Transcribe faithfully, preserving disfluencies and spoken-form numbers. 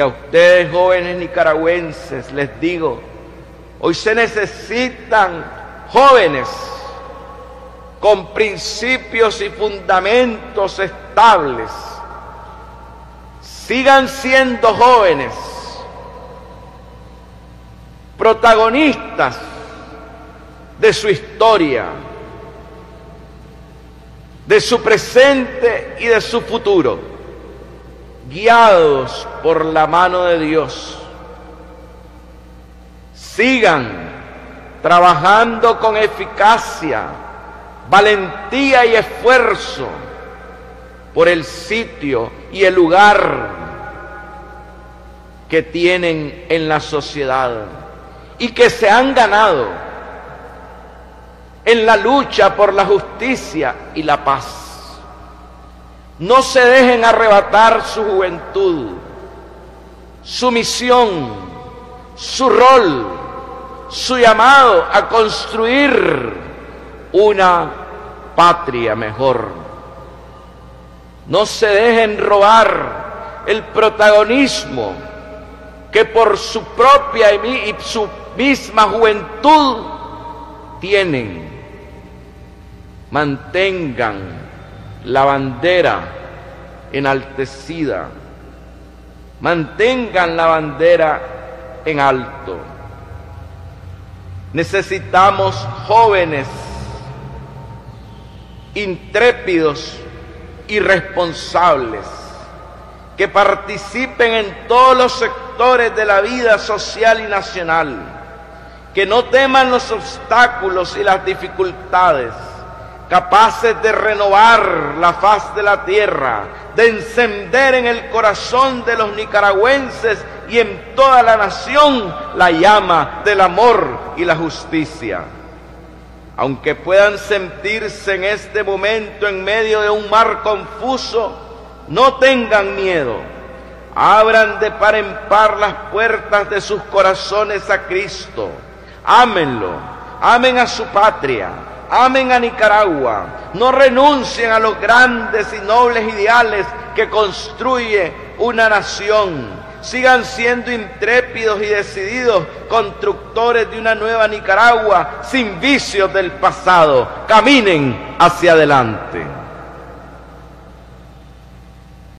Y a ustedes, jóvenes nicaragüenses, les digo, hoy se necesitan jóvenes con principios y fundamentos estables. Sigan siendo jóvenes, protagonistas de su historia, de su presente y de su futuro, guiados por la mano de Dios. Sigan trabajando con eficacia, valentía y esfuerzo por el sitio y el lugar que tienen en la sociedad y que se han ganado en la lucha por la justicia y la paz. No se dejen arrebatar su juventud, su misión, su rol, su llamado a construir una patria mejor. No se dejen robar el protagonismo que por su propia y su misma juventud tienen. Mantengan la bandera enaltecida, mantengan la bandera en alto. Necesitamos jóvenes intrépidos y responsables que participen en todos los sectores de la vida social y nacional, que no teman los obstáculos y las dificultades, capaces de renovar la faz de la tierra, de encender en el corazón de los nicaragüenses y en toda la nación la llama del amor y la justicia. Aunque puedan sentirse en este momento en medio de un mar confuso, no tengan miedo. Abran de par en par las puertas de sus corazones a Cristo. Ámenlo, amen a su patria, amen a Nicaragua. No renuncien a los grandes y nobles ideales que construye una nación. Sigan siendo intrépidos y decididos constructores de una nueva Nicaragua sin vicios del pasado. Caminen hacia adelante.